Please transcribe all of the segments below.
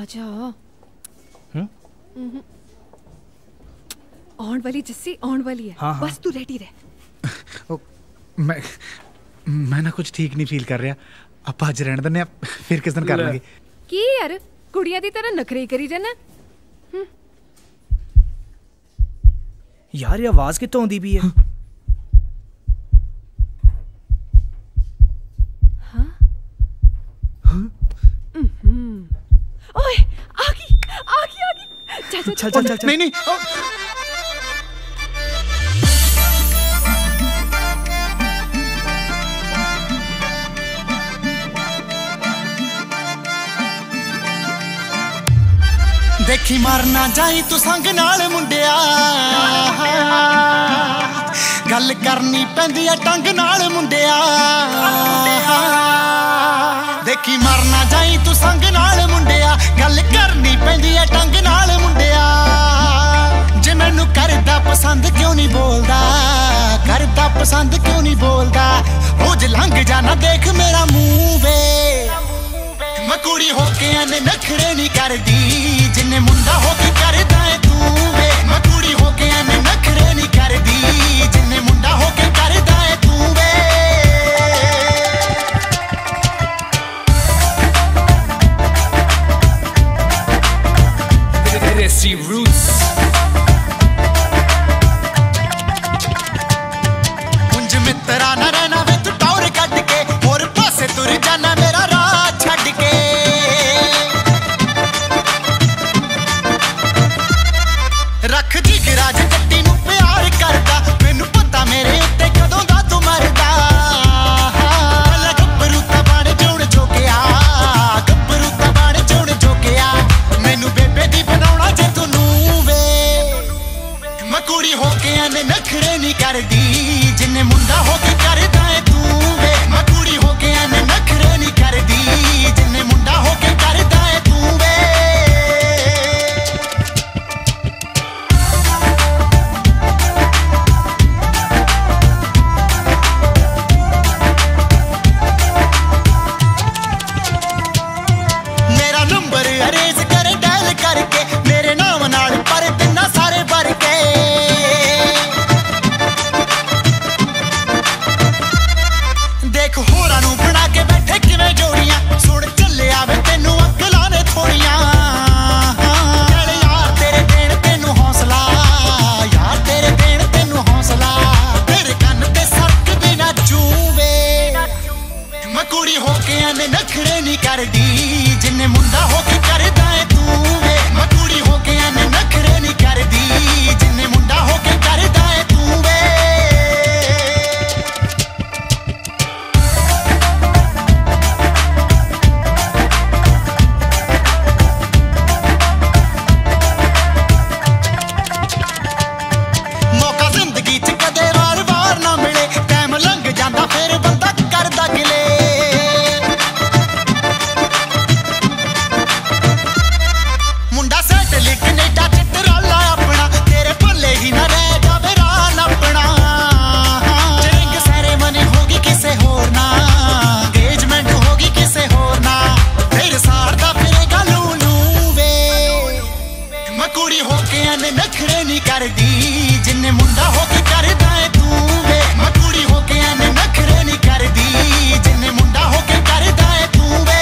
आजा। आउण वाली जस्सी आउण वाली है। हाँ, बस तू रेडी रह। मैं ना कुछ ठीक नहीं फील कर रहा। ਆਪਾਂ ਅੱਜ ਰਹਿਣ ਦਿੰਦੇ ਆ, ਫਿਰ ਕਿਸ ਦਿਨ ਕਰ ਲਾਂਗੇ। ਕੀ ਯਾਰ ਕੁੜੀਆਂ ਦੀ ਤਰ੍ਹਾਂ ਨਖਰੇ ਕਰੀ ਜਾਣਾ। ਯਾਰ ਇਹ ਆਵਾਜ਼ ਕਿੱਥੋਂ ਆਉਂਦੀ ਪਈ ਹੈ? ओए आ गई। चल। नहीं। देखी मरना जाई तू संग नाल मुंडिया, गल करनी पैंदी है टंग नाल मुंडिया। देखी मरना जाई तू संग नाल मुंडिया, गल करनी पैंदी है टंग नाल मुंडिया। जे मैनू करदा पसंद क्यों नहीं बोलदा, करदा पसंद क्यों नहीं बोलदा। रोज लंघ जाना देख मेरा मुंह वे, मैं कुड़ी होके एने नखरे नहीं करदी, जिन्ने मुंडा होके करदा है तू वे। मैं कुड़ी होके एने नखरे नहीं करदी, जिन्ने मुंडा होके करदा है तू वे। Desi roots कुंज मित्रा ना रहना वे तू टौर कट के, और पासे तुर जाना मेरा राह छड़ के। रख जिगरा ज जट्टी नू प्यार करदा, मैनू पता मेरे उत्ते कदों दा तू मरदा। गब्बरू तबाड़ जोड़ जोगिया, गब्बरू तबाड़ जोड़ जोगिया। मैनू बेबे दी बनाउणा जे तू नू वे, मैं कुड़ी होके एने नखरे नहीं करदी, जिन्ने मुंडा होके करदा है तू वे। मैं कुड़ी होके एने नखरे नहीं करदी, जिन्ने मुंडा होके करदा है तू वे। मेरा नंबर अरेज कर डायल करके, मेरे नाम नाल पर तिन्ना सारे भर के। देख होरां नू बना के बैठे किवें जोड़ियां, सुन चले आवे तेनू अकलां ने थोड़ियां। चल यार तेरे देण तेनू हौसला, यार तेरे देण तेनू हौसला। तेरे कन्न ते सरकदी ना चूवे, मैं कुड़ी होके एने नखरे नहीं करदी, जिन्ने मुंडा होके करदा है तू वे। मैं कुड़ी होके एने नखरे नहीं करदी, जिन्ने मुंडा होके करदा है तू वे। मौका जिंदगी च कदे वार ना मिले, टाइम लंघ जांदा फिर बंदा करदा गिले। मुंडा सेट लिख कनेडा च टराला अपना, तेरे भले ही ना रह जावे रान अपना। रिंग सैरेमनी होगी किसे होर ना, एंगेजमेंट होगी किसे होर ना। फिर सारदा फिरेगा लूलू वे, मैं कुड़ी होके एने नखरे नहीं करदी, जिन्ने मुंडा होके करदा है तू वे। मैं कुड़ी होके एने नखरे नहीं करदी, जिन्ने मुंडा होके करदा है तू वे।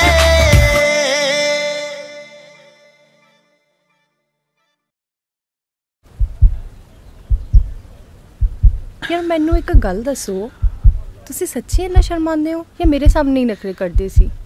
यार मैनू एक गल दसो, तुसी सच्ची इन्ना शर्मांदे हो या मेरे सामने ही नखरे करदे सी?